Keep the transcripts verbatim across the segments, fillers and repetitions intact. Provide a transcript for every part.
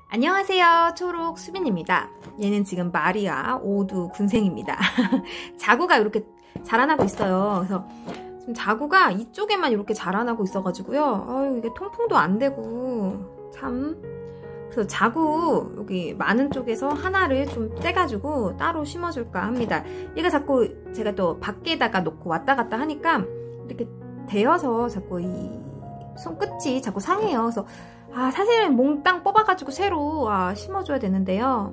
안녕하세요. 초록 수빈입니다. 얘는 지금 마리아 오두 군생입니다. 자구가 이렇게 자라나고 있어요. 그래서 지금 자구가 이쪽에만 이렇게 자라나고 있어가지고요. 아유, 이게 통풍도 안 되고 참. 그래서 자구 여기 많은 쪽에서 하나를 좀 떼가지고 따로 심어줄까 합니다. 얘가 자꾸 제가 또 밖에다가 놓고 왔다 갔다 하니까 이렇게 대어서 자꾸 이 손끝이 자꾸 상해요. 그래서 아, 사실은 몽땅 뽑아가지고 새로 아, 심어줘야 되는데요.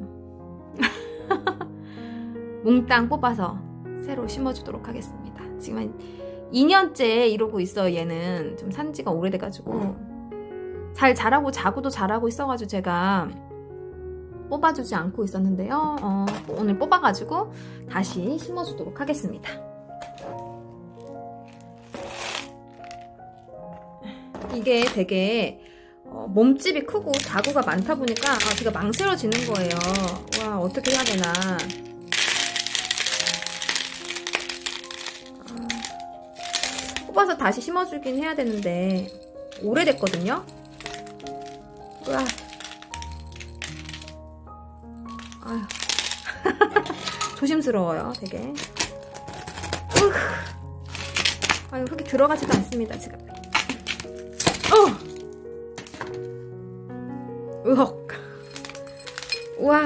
몽땅 뽑아서 새로 심어주도록 하겠습니다. 지금 한 이 년째 이러고 있어요. 얘는 좀 산지가 오래돼가지고 잘 자라고 자구도 자라고 있어가지고 제가 뽑아주지 않고 있었는데요. 어, 오늘 뽑아가지고 다시 심어주도록 하겠습니다. 이게 되게 어, 몸집이 크고 자구가 많다 보니까 아, 제가 망설여지는 거예요. 와, 어떻게 해야 되나. 아, 뽑아서 다시 심어주긴 해야 되는데 오래됐거든요. 우와. 아유. 조심스러워요, 되게. 으흐. 아유, 그렇게 들어가지도 않습니다, 지금. 어! 으헉. 우와.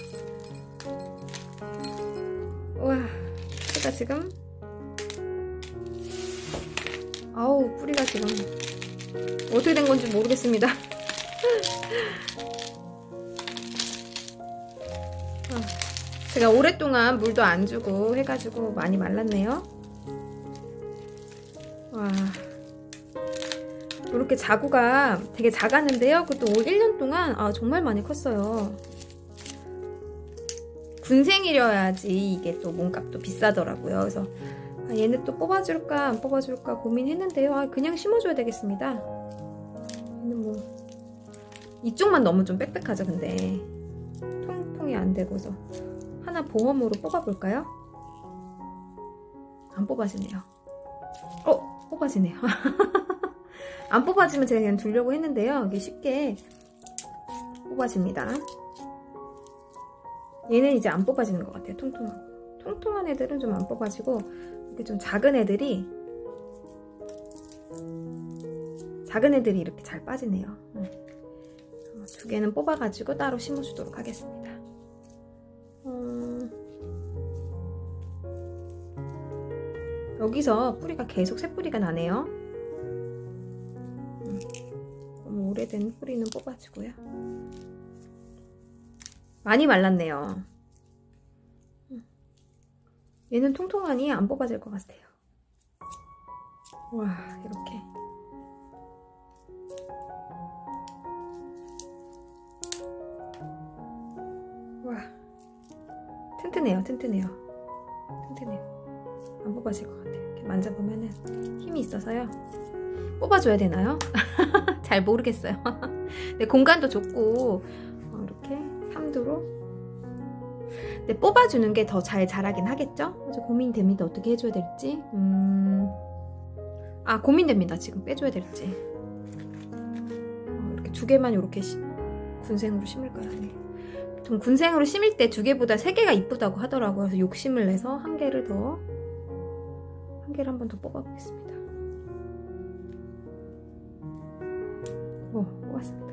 우와. 제가 지금 아우, 뿌리가 지금 어떻게 된 건지 모르겠습니다. 제가 오랫동안 물도 안 주고 해가지고 많이 말랐네요. 와. 이렇게 자구가 되게 작았는데요. 그것도 일 년 동안 아, 정말 많이 컸어요. 군생이려야지 이게 또 몸값도 비싸더라고요. 그래서 아, 얘는 또 뽑아줄까 안 뽑아줄까 고민했는데요. 아, 그냥 심어줘야 되겠습니다. 얘는 뭐 이쪽만 너무 좀 빽빽하죠. 근데 통풍이 안 되고서 하나 보험으로 뽑아볼까요? 안 뽑아지네요. 어? 뽑아지네요. 안 뽑아지면 제가 그냥 두려고 했는데요. 이게 쉽게 뽑아집니다. 얘는 이제 안 뽑아지는 것 같아요. 통통하고. 통통한 애들은 좀 안 뽑아지고 이렇게 좀 작은 애들이 작은 애들이 이렇게 잘 빠지네요. 두 개는 뽑아가지고 따로 심어주도록 하겠습니다. 음... 여기서 뿌리가 계속 새뿌리가 나네요. 너무 오래된 뿌리는 뽑아주고요. 많이 말랐네요. 얘는 통통하니 안 뽑아질 것 같아요. 와, 이렇게. 와, 튼튼해요, 튼튼해요. 튼튼해요. 안 뽑아질 것 같아요. 이렇게 만져보면은 힘이 있어서요. 뽑아줘야 되나요? 잘 모르겠어요. 네, 공간도 좁고 어, 이렇게 삼두로. 네, 뽑아주는 게 더 잘 자라긴 하겠죠? 그래서 고민됩니다. 어떻게 해줘야 될지. 음... 아, 고민됩니다. 지금 빼줘야 될지. 어, 이렇게 두 개만 이렇게 시... 군생으로 심을까요? 네. 보통 군생으로 심을 때 두 개보다 세 개가 이쁘다고 하더라고요. 그래서 욕심을 내서 한 개를 더, 한 개를 한 번 더 뽑아보겠습니다. 오, 뽑았습니다.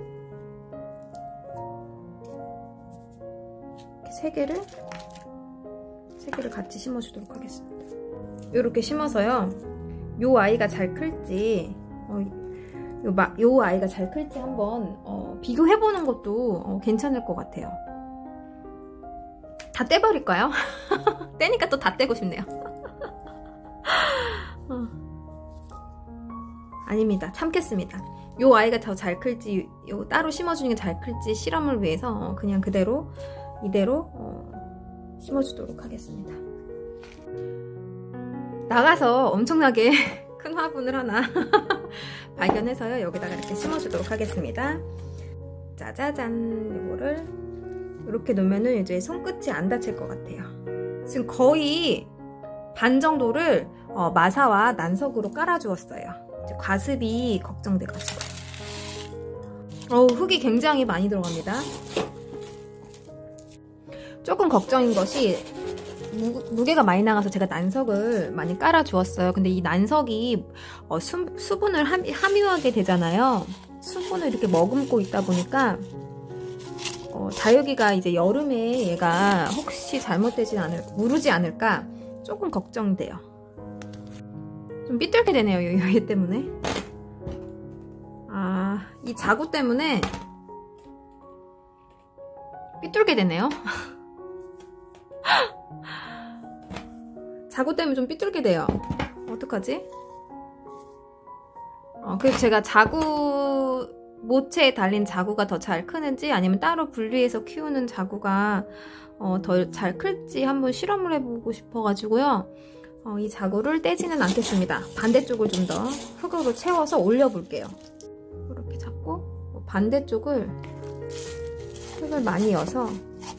이렇게 세 개를 세 개를 같이 심어주도록 하겠습니다. 이렇게 심어서요. 요 아이가 잘 클지, 어, 요, 마, 요 아이가 잘 클지 한번 어, 비교해보는 것도 어, 괜찮을 것 같아요. 다 떼버릴까요? 떼니까 또 다 떼고 싶네요. 어. 아닙니다. 참겠습니다. 요 아이가 더 잘 클지, 요 따로 심어주는 게 잘 클지 실험을 위해서 그냥 그대로 이대로 어, 심어주도록 하겠습니다. 나가서 엄청나게 큰 화분을 하나 발견해서요. 여기다가 이렇게 심어주도록 하겠습니다. 짜자잔. 이거를 이렇게 놓으면은 이제 손끝이 안 다칠 것 같아요. 지금 거의 반 정도를 어, 마사와 난석으로 깔아주었어요. 과습이 걱정돼가지고. 어우, 흙이 굉장히 많이 들어갑니다. 조금 걱정인 것이 무, 무게가 많이 나가서 제가 난석을 많이 깔아 주었어요. 근데 이 난석이 어, 수, 수분을 함, 함유하게 되잖아요. 수분을 이렇게 머금고 있다 보니까 어, 다육이가 이제 여름에 얘가 혹시 잘못되진 않을, 무르지 않을까 조금 걱정돼요. 좀 삐뚤게 되네요, 얘 때문에. 아, 이 자구 때문에 삐뚤게 되네요. 자구 때문에 좀 삐뚤게 돼요. 어떡하지? 어, 그래서 제가 자구 모체에 달린 자구가 더 잘 크는지 아니면 따로 분리해서 키우는 자구가 어, 더 잘 클지 한번 실험을 해보고 싶어가지고요. 어, 이 자구를 떼지는 않겠습니다. 반대쪽을 좀 더 흙으로 채워서 올려볼게요. 이렇게 잡고 반대쪽을 흙을 많이 넣어서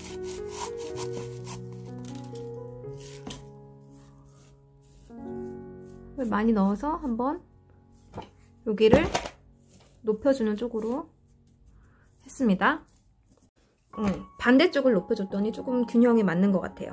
흙을 많이 넣어서 한번 여기를 높여주는 쪽으로 했습니다. 음, 반대쪽을 높여줬더니 조금 균형이 맞는 것 같아요.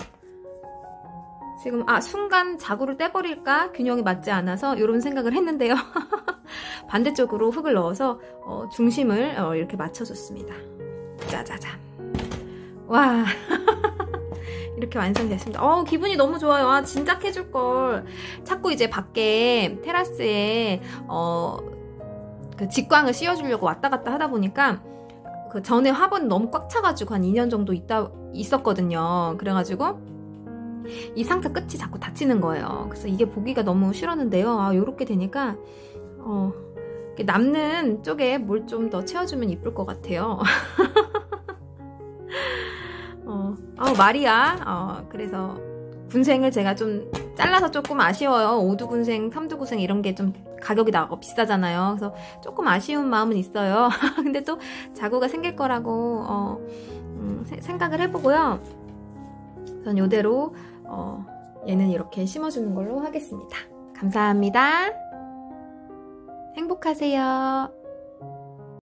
지금 아 순간 자구를 떼버릴까 균형이 맞지 않아서 이런 생각을 했는데요. 반대쪽으로 흙을 넣어서 어, 중심을 어, 이렇게 맞춰줬습니다. 짜자잔. 와. 이렇게 완성됐습니다. 어, 기분이 너무 좋아요. 아, 진작 해줄걸. 자꾸 이제 밖에 테라스에 어, 그 직광을 씌워주려고 왔다 갔다 하다 보니까 그 전에 화분 너무 꽉 차가지고 한 이 년 정도 있다 있었거든요. 그래가지고 이 상자 끝이 자꾸 다치는 거예요. 그래서 이게 보기가 너무 싫었는데요. 아, 요렇게 되니까 어, 남는 쪽에 뭘 좀 더 채워주면 이쁠 것 같아요. 어, 아, 마리아. 어, 그래서 군생을 제가 좀 잘라서 조금 아쉬워요. 오 두 군생, 삼 두 군생 이런 게 좀 가격이 나가고 비싸잖아요. 그래서 조금 아쉬운 마음은 있어요. 근데 또 자구가 생길 거라고 어, 음, 세, 생각을 해보고요. 전 이대로 어, 얘는 이렇게 심어주는 걸로 하겠습니다. 감사합니다. 행복하세요.